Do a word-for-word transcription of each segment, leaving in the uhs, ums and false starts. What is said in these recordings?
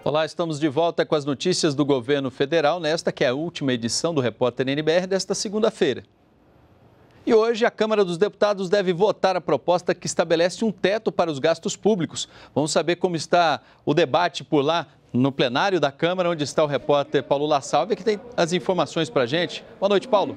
Olá, estamos de volta com as notícias do governo federal nesta que é a última edição do Repórter N B R desta segunda-feira. E hoje a Câmara dos Deputados deve votar a proposta que estabelece um teto para os gastos públicos. Vamos saber como está o debate por lá no plenário da Câmara, onde está o repórter Paulo La Salve, que tem as informações para a gente. Boa noite, Paulo.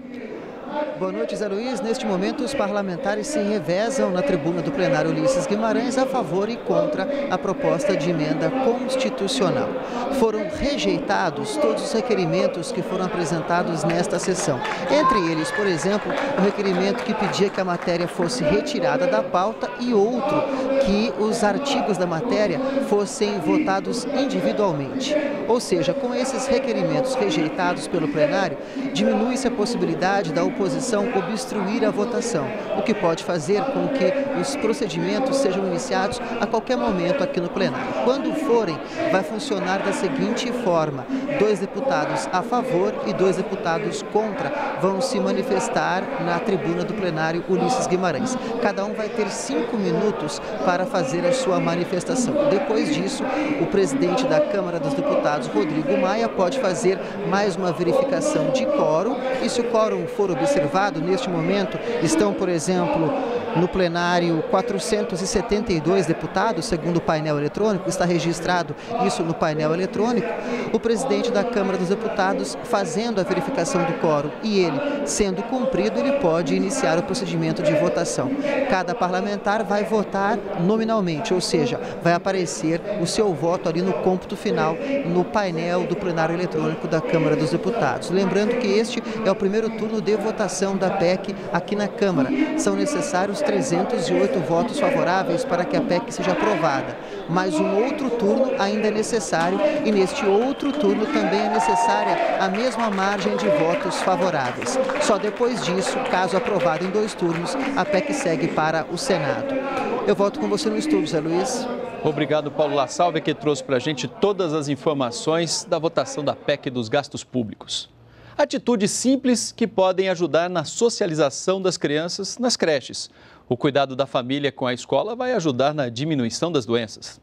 Boa noite, Zé Luiz. Neste momento, os parlamentares se revezam na tribuna do plenário Ulisses Guimarães a favor e contra a proposta de emenda constitucional. Foram rejeitados todos os requerimentos que foram apresentados nesta sessão. Entre eles, por exemplo, o requerimento que pedia que a matéria fosse retirada da pauta e outro que os artigos da matéria fossem votados individualmente. Ou seja, com esses requerimentos rejeitados pelo plenário, diminui-se a possibilidade da oposição obstruir a votação, o que pode fazer com que os procedimentos sejam iniciados a qualquer momento aqui no plenário. Quando forem, vai funcionar da seguinte forma: dois deputados a favor e dois deputados contra vão se manifestar na tribuna do plenário Ulisses Guimarães. Cada um vai ter cinco minutos para fazer a sua manifestação. Depois disso, o presidente da Câmara dos Deputados, Rodrigo Maia, pode fazer mais uma verificação de quórum e, se o quórum for observado, neste momento estão, por exemplo, no plenário quatrocentos e setenta e dois deputados, segundo o painel eletrônico, está registrado isso no painel eletrônico. O presidente da Câmara dos Deputados fazendo a verificação do quórum e ele sendo cumprido, ele pode iniciar o procedimento de votação. Cada parlamentar vai votar nominalmente, ou seja, vai aparecer o seu voto ali no cômputo final no painel do plenário eletrônico da Câmara dos Deputados. Lembrando que este é o primeiro turno de votação da P E C aqui na Câmara. São necessários trezentos e oito votos favoráveis para que a P E C seja aprovada. Mas um outro turno ainda é necessário e neste outro turno também é necessária a mesma margem de votos favoráveis. Só depois disso, caso aprovado em dois turnos, a P E C segue para o Senado. Eu volto com você no estúdio, Zé Luiz. Obrigado, Paulo La Salve, que trouxe para a gente todas as informações da votação da P E C dos gastos públicos. Atitudes simples que podem ajudar na socialização das crianças nas creches. O cuidado da família com a escola vai ajudar na diminuição das doenças.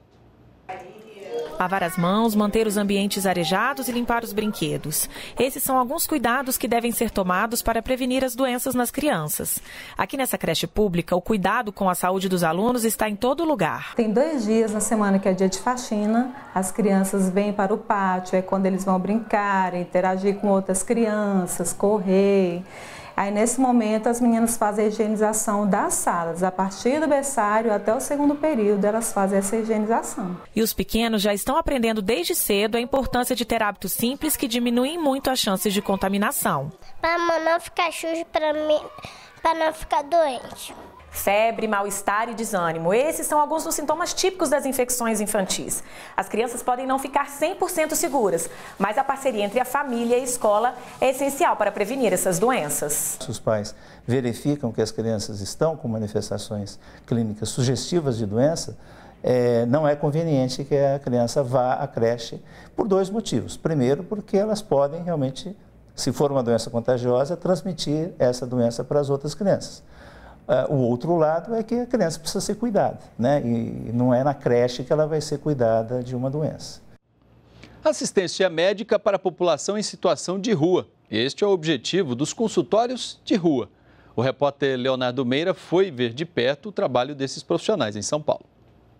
Lavar as mãos, manter os ambientes arejados e limpar os brinquedos. Esses são alguns cuidados que devem ser tomados para prevenir as doenças nas crianças. Aqui nessa creche pública, o cuidado com a saúde dos alunos está em todo lugar. Tem dois dias na semana que é dia de faxina. As crianças vêm para o pátio, é quando eles vão brincar, interagir com outras crianças, correr. Aí, nesse momento, as meninas fazem a higienização das salas. A partir do berçário até o segundo período, elas fazem essa higienização. E os pequenos já estão aprendendo desde cedo a importância de ter hábitos simples que diminuem muito as chances de contaminação. Para não ficar sujo, para mim, para não ficar doente. Febre, mal-estar e desânimo. Esses são alguns dos sintomas típicos das infecções infantis. As crianças podem não ficar cem por cento seguras, mas a parceria entre a família e a escola é essencial para prevenir essas doenças. Os pais verificam que as crianças estão com manifestações clínicas sugestivas de doença, é, não é conveniente que a criança vá à creche por dois motivos. Primeiro, porque elas podem realmente, se for uma doença contagiosa, transmitir essa doença para as outras crianças. O outro lado é que a criança precisa ser cuidada, né? E não é na creche que ela vai ser cuidada de uma doença. Assistência médica para a população em situação de rua. Este é o objetivo dos consultórios de rua. O repórter Leonardo Meira foi ver de perto o trabalho desses profissionais em São Paulo.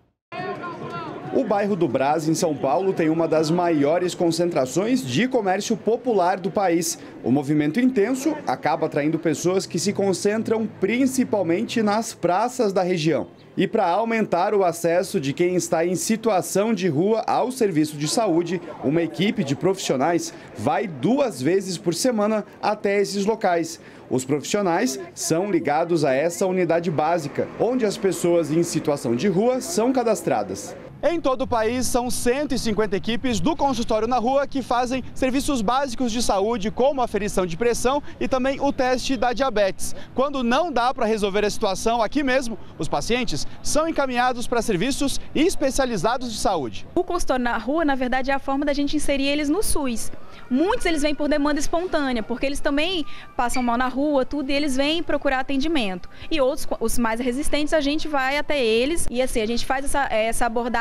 O bairro do Brás, em São Paulo, tem uma das maiores concentrações de comércio popular do país. O movimento intenso acaba atraindo pessoas que se concentram principalmente nas praças da região. E para aumentar o acesso de quem está em situação de rua ao serviço de saúde, uma equipe de profissionais vai duas vezes por semana até esses locais. Os profissionais são ligados a essa unidade básica, onde as pessoas em situação de rua são cadastradas. Em todo o país, são cento e cinquenta equipes do consultório na rua que fazem serviços básicos de saúde, como a aferição de pressão e também o teste da diabetes. Quando não dá para resolver a situação aqui mesmo, os pacientes são encaminhados para serviços especializados de saúde. O consultório na rua, na verdade, é a forma da gente inserir eles no SUS. Muitos eles vêm por demanda espontânea, porque eles também passam mal na rua, tudo, e eles vêm procurar atendimento. E outros, os mais resistentes, a gente vai até eles e assim, a gente faz essa, essa abordagem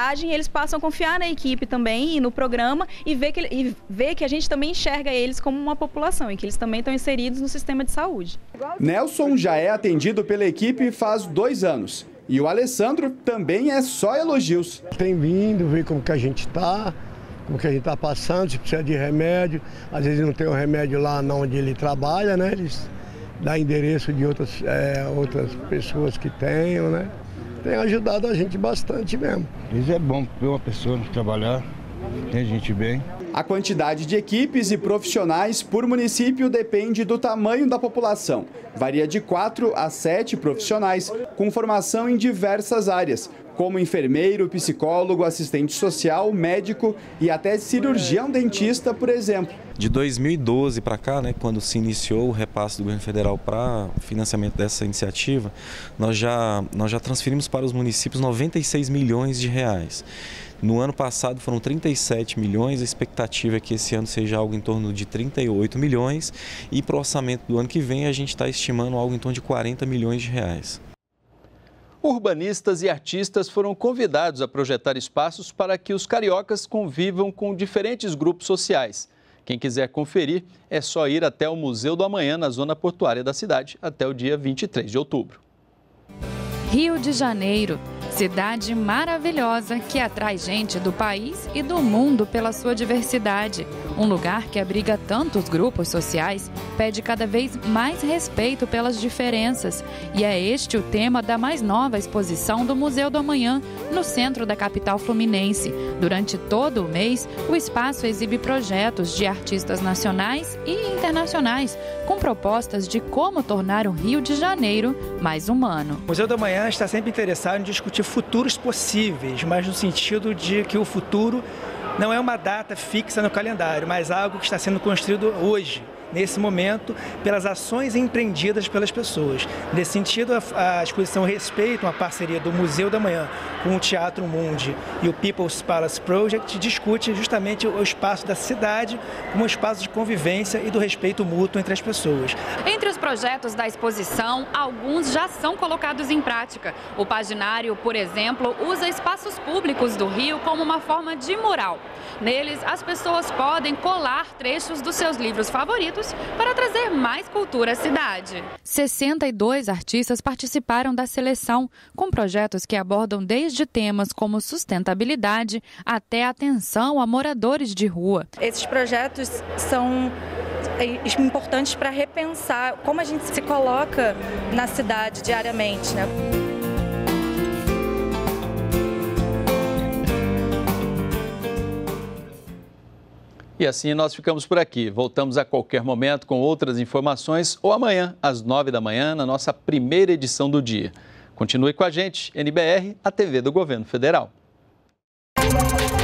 aprendizagem, eles passam a confiar na equipe também e no programa e ver que, e ver que a gente também enxerga eles como uma população e que eles também estão inseridos no sistema de saúde. Nelson já é atendido pela equipe faz dois anos. E o Alessandro também é só elogios. Tem vindo, ver como que a gente está, como que a gente está passando, se precisa de remédio. Às vezes não tem o remédio lá onde ele trabalha, né? Eles dão endereço de outras, é, outras pessoas que tenham, né? Tem ajudado a gente bastante mesmo. Isso é bom ver uma pessoa trabalhar, tem gente bem. A quantidade de equipes e profissionais por município depende do tamanho da população. Varia de quatro a sete profissionais, com formação em diversas áreas, como enfermeiro, psicólogo, assistente social, médico e até cirurgião dentista, por exemplo. De dois mil e doze para cá, né, quando se iniciou o repasse do governo federal para o financiamento dessa iniciativa, nós já, nós já transferimos para os municípios noventa e seis milhões de reais. No ano passado foram trinta e sete milhões, a expectativa é que esse ano seja algo em torno de trinta e oito milhões e para o orçamento do ano que vem a gente está estimando algo em torno de quarenta milhões de reais. Urbanistas e artistas foram convidados a projetar espaços para que os cariocas convivam com diferentes grupos sociais. Quem quiser conferir, é só ir até o Museu do Amanhã, na zona portuária da cidade, até o dia vinte e três de outubro. Rio de Janeiro, cidade maravilhosa que atrai gente do país e do mundo pela sua diversidade. Um lugar que abriga tantos grupos sociais, pede cada vez mais respeito pelas diferenças. E é este o tema da mais nova exposição do Museu do Amanhã, no centro da capital fluminense. Durante todo o mês, o espaço exibe projetos de artistas nacionais e internacionais, com propostas de como tornar o Rio de Janeiro mais humano. O Museu do Amanhã está sempre interessado em discutir futuros possíveis, mas no sentido de que o futuro não é uma data fixa no calendário, mas algo que está sendo construído hoje, nesse momento, pelas ações empreendidas pelas pessoas. Nesse sentido, a, a exposição respeita uma parceria do Museu da Manhã com o Teatro Mundi e o People's Palace Project, discute justamente o espaço da cidade como um espaço de convivência e do respeito mútuo entre as pessoas. Entre os projetos da exposição, alguns já são colocados em prática. O Paginário, por exemplo, usa espaços públicos do Rio como uma forma de mural. Neles, as pessoas podem colar trechos dos seus livros favoritos para trazer mais cultura à cidade. sessenta e dois artistas participaram da seleção, com projetos que abordam desde temas como sustentabilidade até atenção a moradores de rua. Esses projetos são importantes para repensar como a gente se coloca na cidade diariamente, né? E assim nós ficamos por aqui. Voltamos a qualquer momento com outras informações ou amanhã, às nove da manhã, na nossa primeira edição do dia. Continue com a gente, N B R, a T V do Governo Federal.